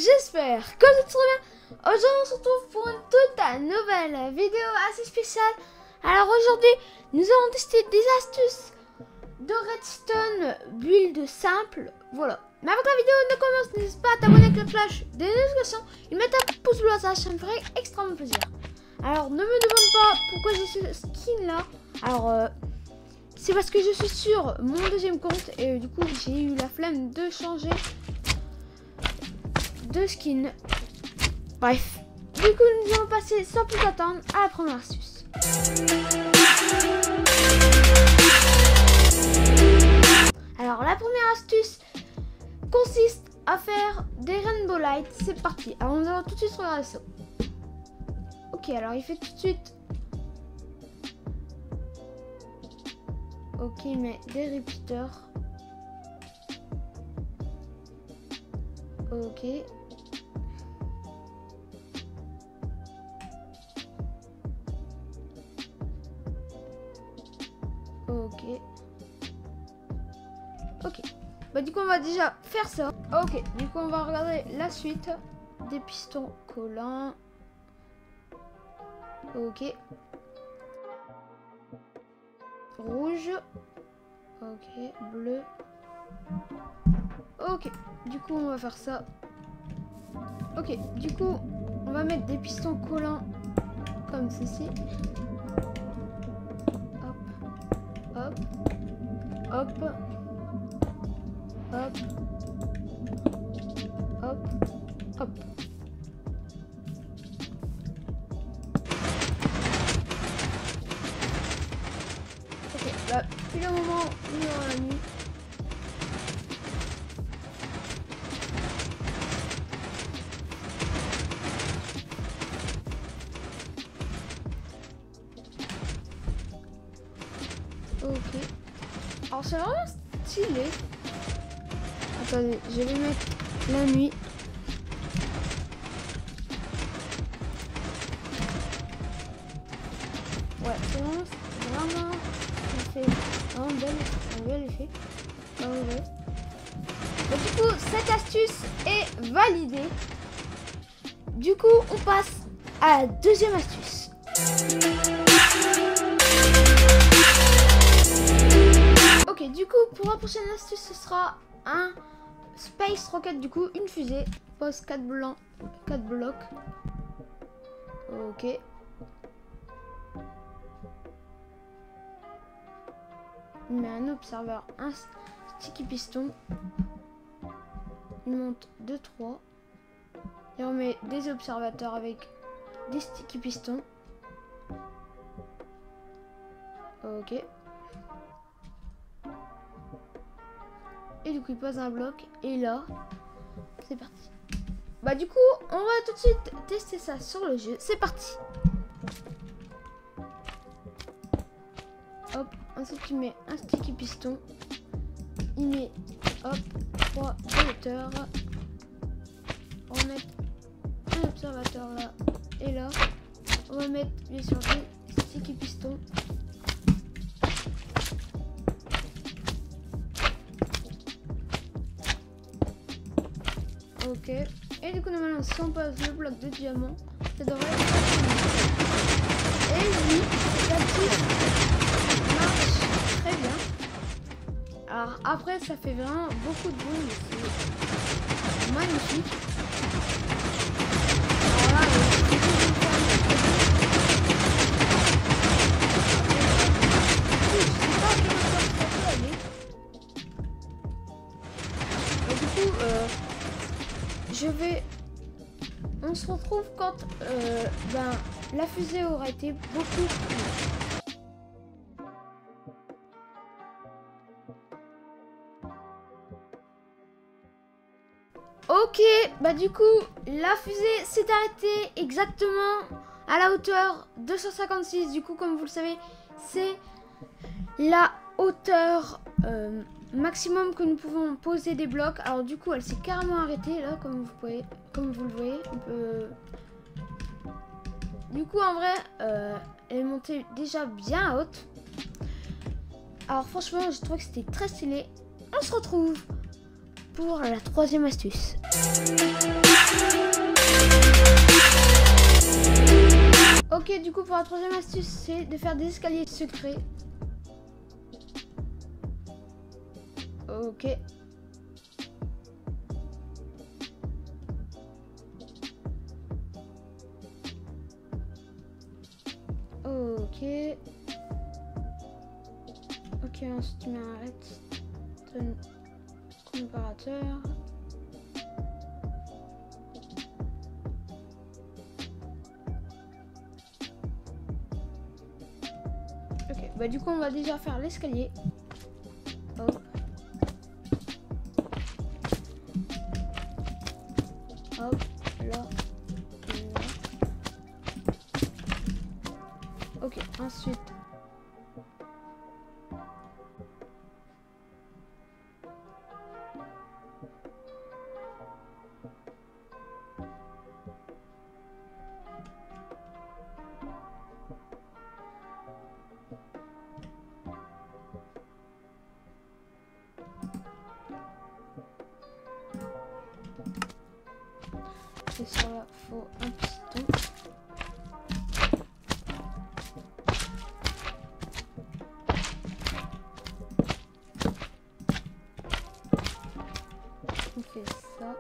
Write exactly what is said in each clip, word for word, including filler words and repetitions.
j'espère que vous êtes très bien. Aujourd'hui on se retrouve pour une toute nouvelle vidéo assez spéciale. Alors aujourd'hui nous allons tester des astuces de redstone build simple. Voilà. Mais avant que la vidéo ne commence, n'hésite pas à t'abonner avec la cloche des notifications et mettre un pouce bleu à ça, ça me ferait extrêmement plaisir. Alors ne me demande pas pourquoi j'ai ce skin là. Alors euh, c'est parce que je suis sur mon deuxième compte et euh, du coup j'ai eu la flemme de changer de skin. Bref, du coup nous allons passer sans plus attendre à la première astuce. Alors la première astuce consiste à faire des rainbow lights. C'est parti. Alors nous allons tout de suite regarder ça. Ok, alors il fait tout de suite. Ok, mais des repeaters. Ok. Ok. Ok. Bah du coup on va déjà faire ça. Ok. Du coup on va regarder la suite. Des pistons collants. Ok. Rouge. Ok. Bleu. Ok. Du coup on va faire ça. Ok. Du coup on va mettre des pistons collants comme ceci. Hop. Hop. Hop. Hop. Hop. Ok, bah, depuis le moment où il y aura la nuit. Ok. Alors c'est vraiment stylé. Attendez, je vais mettre la nuit. Ouais, c'est vraiment, vraiment, ça fait vraiment bel, un bel effet. Ah ouais. Donc, du coup, cette astuce est validée. Du coup, on passe à la deuxième astuce. Ok, du coup, pour la prochaine astuce, ce sera un Space Rocket, du coup, une fusée. Pose quatre blancs, quatre blocs. Ok. Il met un observateur, un sticky piston. Il monte deux, trois. Et on met des observateurs avec des sticky pistons. Ok. Et du coup il pose un bloc. Et là, c'est parti. Bah du coup, on va tout de suite tester ça sur le jeu. C'est parti. Hop, ensuite il met un sticky piston. Il met, hop, trois hauteurs. On va mettre un observateur là et là. On va mettre bien sûr des sticky pistons. Ok. Et du coup normalement si on pose le bloc de diamant, ça devrait être facile. Et oui, la petite marche très bien. Alors après ça fait vraiment beaucoup de bruit, mais c'est magnifique. Alors là, euh, je sais pas comment ça peut aller. Et du coup, euh, je vais... On se retrouve quand euh, ben, la fusée aura été beaucoup plus... Ok, bah du coup, la fusée s'est arrêtée exactement à la hauteur deux cent cinquante-six. Du coup, comme vous le savez, c'est la hauteur euh, maximum que nous pouvons poser des blocs. Alors du coup, elle s'est carrément arrêtée là, comme vous pouvez, comme vous le voyez. On peut... Du coup, en vrai, euh, elle est montée déjà bien haute. Alors franchement, je trouve que c'était très stylé. On se retrouve pour la troisième astuce. Ok, du coup pour la troisième astuce, c'est de faire des escaliers secrets. Ok. Ok. Ok, ensuite tu mets un redstone comparateur. Ok, bah du coup on va déjà faire l'escalier. Hop. Hop, là, là. Ok, ensuite. Et sur là, faut un piston. On fait ça.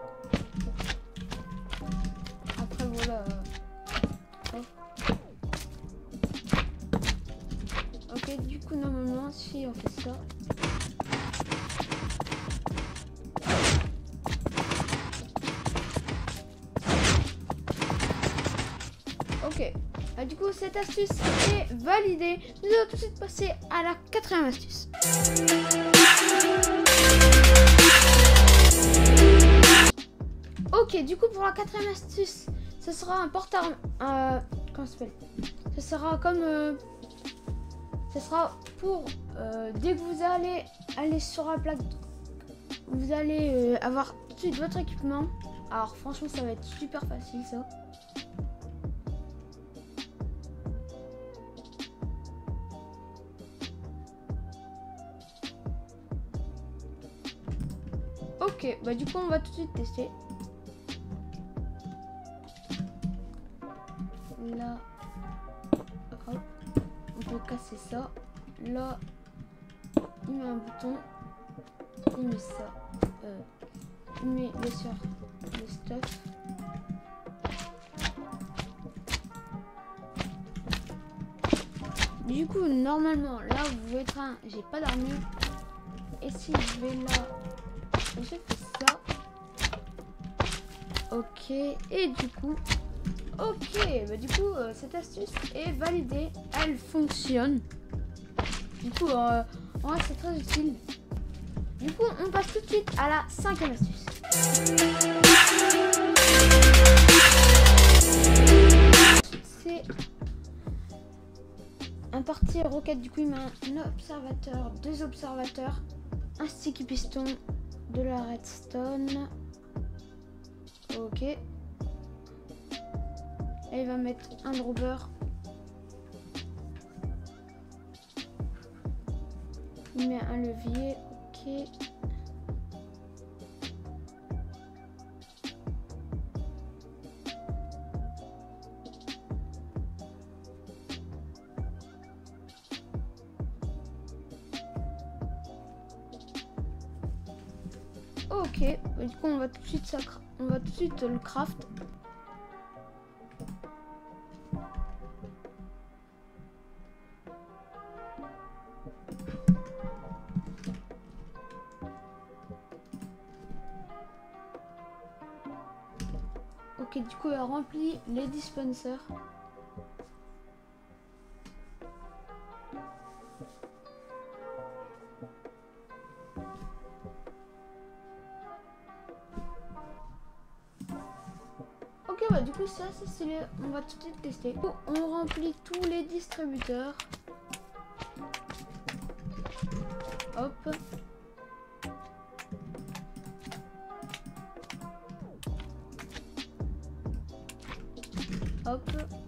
Après voilà. Hop. Ok, du coup normalement si on fait ça. Ok, ah, du coup cette astuce est validée. Nous allons tout de suite passer à la quatrième astuce. Ok, du coup pour la quatrième astuce, ce sera un porte-arme. Euh, comment ça s'appelle? Ce sera comme, euh, ce sera pour euh, dès que vous allez aller sur la plaque, vous allez euh, avoir tout de suite votre équipement. Alors franchement, ça va être super facile ça. Ok, bah du coup on va tout de suite tester. Là, hop, on peut casser ça. Là, il met un bouton, il met ça. Euh, il met bien sûr le stuff. Du coup, normalement, là vous voyez, j'ai pas d'armure. Et si je vais là, je fais ça. Ok, et du coup, ok, bah du coup, euh, cette astuce est validée, elle fonctionne. Du coup, euh, ouais, c'est très utile. Du coup, on passe tout de suite à la cinquième astuce. C'est un parti roquette. Du coup, il met un observateur, deux observateurs, un sticky piston, de la redstone. Ok. Et il va mettre un dropper. Il met un levier. Ok. Ok, du coup on va tout de suite ça, on va tout de suite le craft. Ok, du coup il a rempli les dispensers. Ok, bah du coup ça c'est stylé, on va tout de suite tester. On remplit tous les distributeurs. Hop. Hop.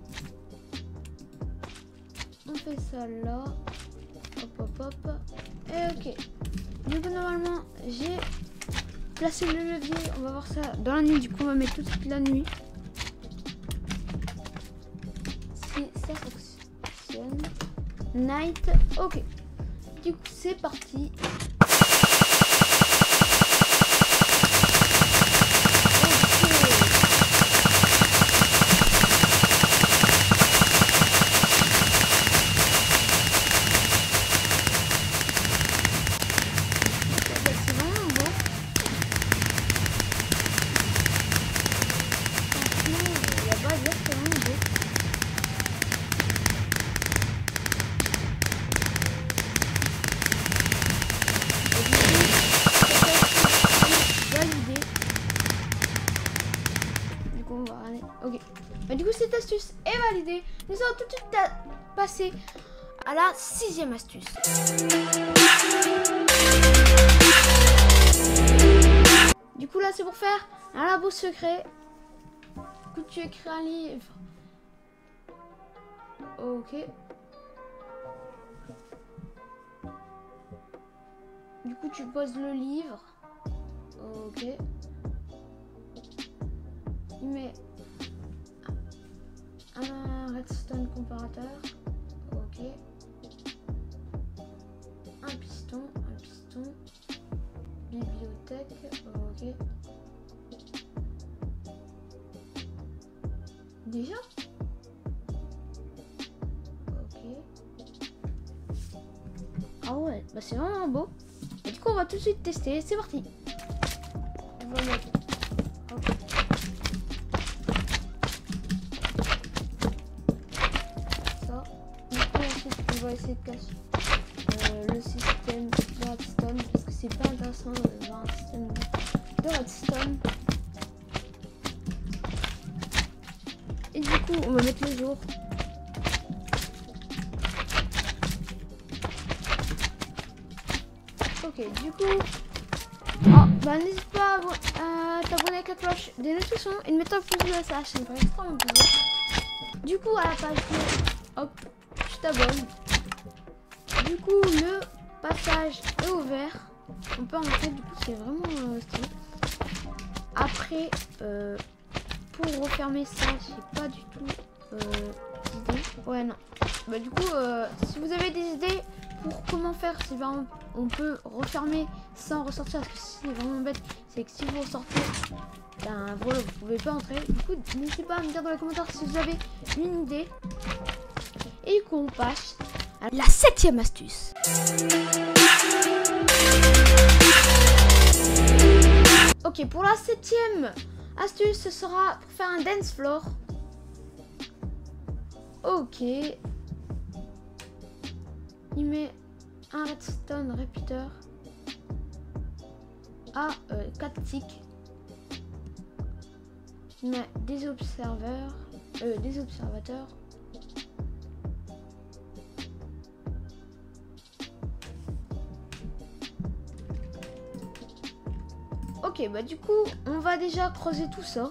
On fait ça là. Hop hop hop. Et ok. Du coup normalement j'ai placer le levier. On va voir ça dans la nuit. Du coup, on va mettre tout de suite la nuit. Si ça fonctionne. Night. Ok. Du coup, c'est parti. Ok, bah, du coup cette astuce est validée. Nous allons tout de suite passer à la sixième astuce. Du coup là c'est pour faire un labo secret. Du coup tu écris un livre. Ok. Du coup tu poses le livre. Ok. Il met un redstone comparateur. Ok. Un piston. Un piston. Bibliothèque. Ok. Déjà? Ok. Ah ouais, bah c'est vraiment beau. Et du coup on va tout de suite tester. C'est parti. On va mettre. Ok. On va essayer de casser euh, le système de redstone parce que c'est pas intéressant d'avoir un système de redstone. Et du coup on va mettre le jour. Ok, du coup oh, bah n'hésite pas à t'abonner avec la cloche des notifications et de mettre un pouce bleu, ça ça me ferait extrêmement plaisir. Du coup à la page deux, hop, tu t'abonnes. Du coup, le passage est ouvert. On peut entrer, du coup, c'est vraiment euh, stylé. Après, euh, pour refermer ça, j'ai pas du tout euh, d'idée. Ouais, non. Bah, du coup, euh, si vous avez des idées pour comment faire, si vraiment on peut refermer sans ressortir, parce que c'est vraiment bête, c'est que si vous ressortez, ben voilà, vous pouvez pas entrer. Du coup, n'hésitez pas à me dire dans les commentaires si vous avez une idée. Et qu'on passe à la septième astuce. Ok, pour la septième astuce, ce sera pour faire un dance floor. Ok. Il met un redstone repeater à euh, quatre ticks. Il met des observateurs, euh, des observateurs. Ok, bah du coup, on va déjà creuser tout ça.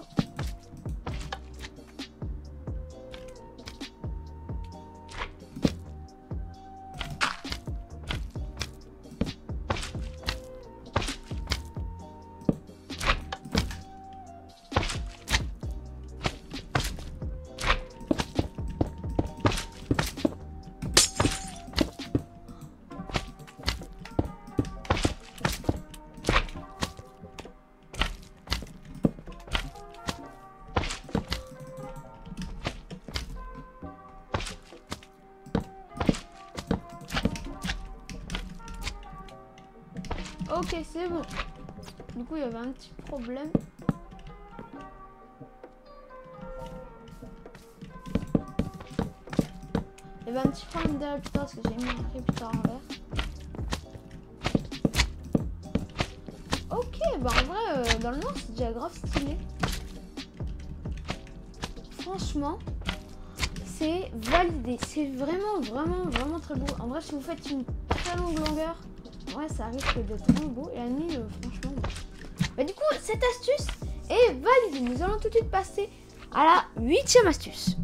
Ok, c'est bon. Du coup, il y avait un petit problème. Il y avait un petit problème de répéteur parce que j'ai mis un répéteur en vert. Ok, bah en vrai, euh, dans le noir, c'est déjà grave stylé. Franchement, c'est validé. C'est vraiment, vraiment, vraiment très beau. En vrai, si vous faites une très longue longueur, ouais, ça risque d'être vraiment beau. Et la nuit, euh, franchement. Bah, du coup, cette astuce est validée. Nous allons tout de suite passer à la huitième astuce.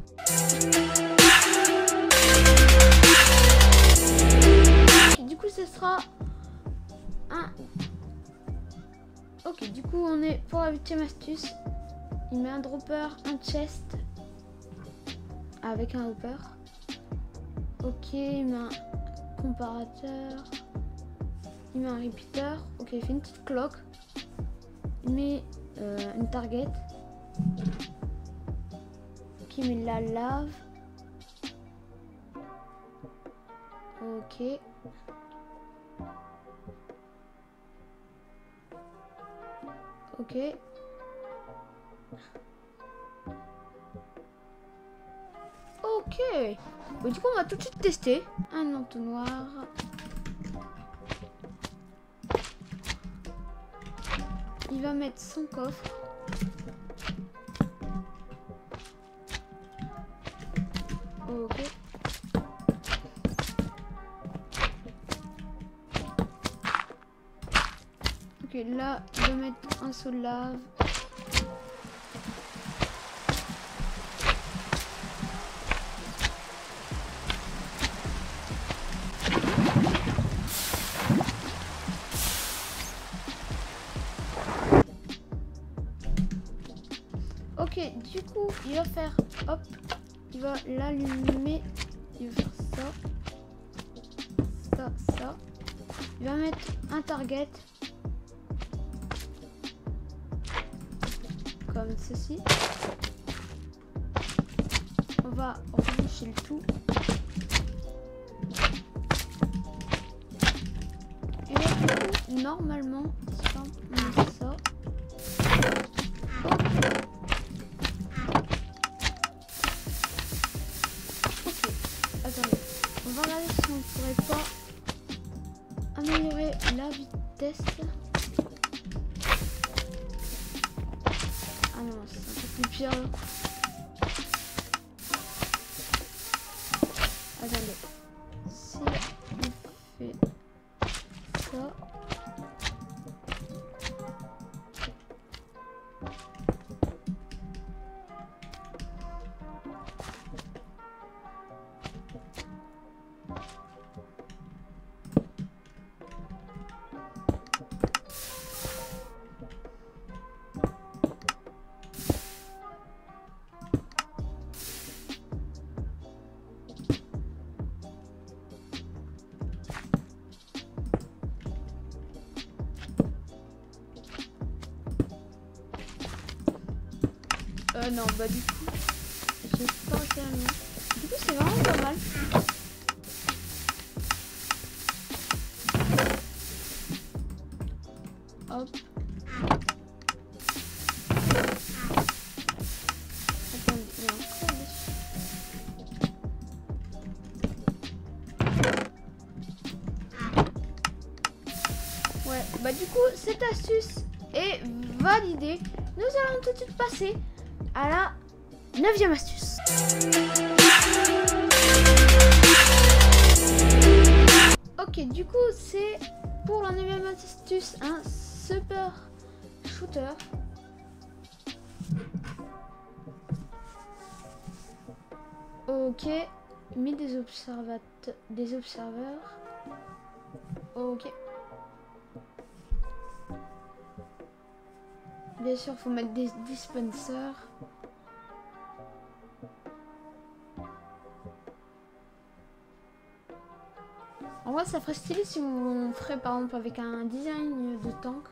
Et du coup, ce sera un Ok, du coup, on est pour la huitième astuce. Il met un dropper, un chest avec un hopper. Ok, il met un comparateur. Il met un repeater. Ok, il fait une petite cloque. Il met euh, une target. Ok, il met la lave. Ok. Ok. Ok. Bon, du coup, on va tout de suite tester. Un entonnoir. Il va mettre son coffre. Ok. Ok, là, il va mettre un seau de lave. Ok, du coup, il va faire, hop, il va l'allumer, il va faire ça, ça, ça. Il va mettre un target, comme ceci. On va reboucher le tout. Et là, du coup, normalement, si on met ça. On va regarder si on ne pourrait pas améliorer la vitesse. Ah non, c'est un peu plus pire. Attendez. Si on fait ça. Euh non, bah du coup, j'ai pas réussi à mettre. Du coup, c'est vraiment pas mal. Hop. Attendez, il y a encore dessus. Ouais, bah du coup, cette astuce est validée. Nous allons tout de suite passer à la neuvième astuce. Ok, du coup, c'est pour la neuvième astuce un super shooter. Ok, mis des observateurs, des observeurs. Ok. Bien sûr, faut mettre des dispensers. En vrai, ça ferait stylé si on ferait par exemple avec un design de tank.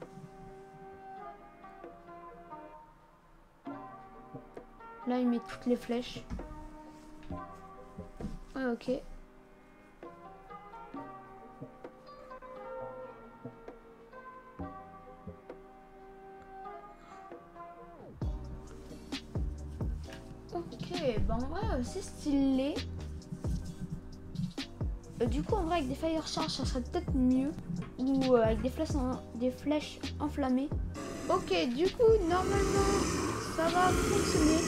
Là, il met toutes les flèches. Ouais, ok. Ok, bah en vrai, c'est stylé. Euh, du coup, en vrai, avec des fire charge, ça serait peut-être mieux. Ou euh, avec des flèches, en, des flèches enflammées. Ok, du coup, normalement, ça va fonctionner.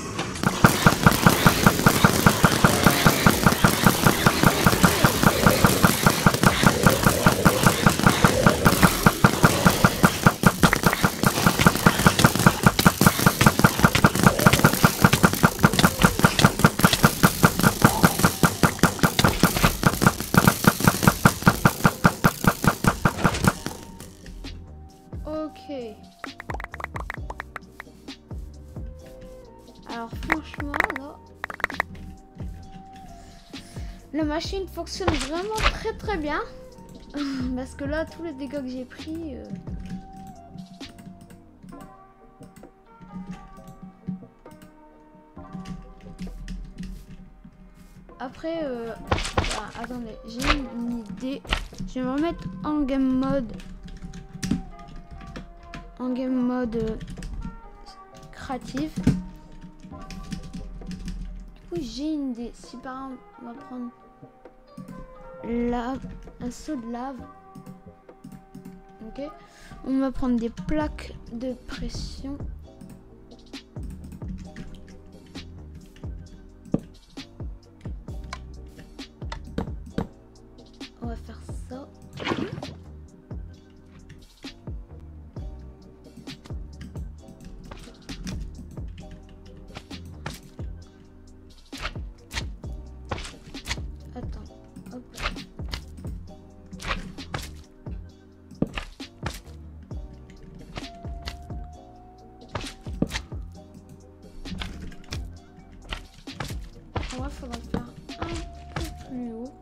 Ok. la machine fonctionne vraiment très très bien. Parce que là, tous les dégâts que j'ai pris... Euh... Après, euh... bah, attendez, j'ai une idée. Je vais me remettre en game mode. En game mode euh, créatif. Du coup, j'ai une idée. Si par exemple, on va prendre lave, un seau de lave. Ok. On va prendre des plaques de pression. On va faire ça. Attends, hop. On va faudra faire un peu plus haut.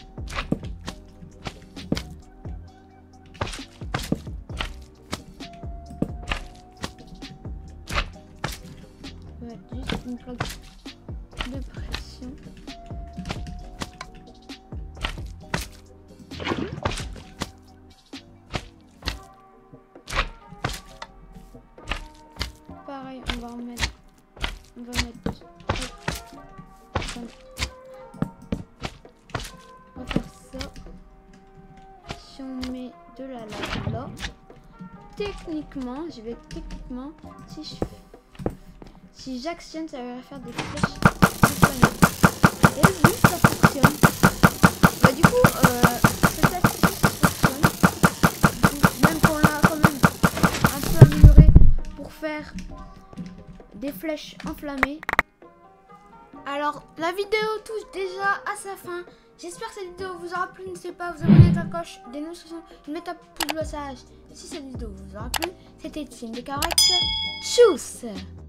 On va mettre juste une plaque de pression. Pareil, on va remettre, on va mettre, on va faire ça. Si on met de la lave là, techniquement, je vais techniquement, si je, si j'actionne, ça va faire des flèches. Et oui, ça fonctionne. Bah du coup, euh, cette astuce fonctionne. Même qu'on l'a quand même un peu amélioré pour faire des flèches enflammées. Alors la vidéo touche déjà à sa fin. J'espère que cette vidéo vous aura plu. N'hésitez pas à vous abonner à la cloche des notifications, de mettre un pouce bleu. Si cette vidéo vous aura plu, c'était Team des Corrects. Tchuss.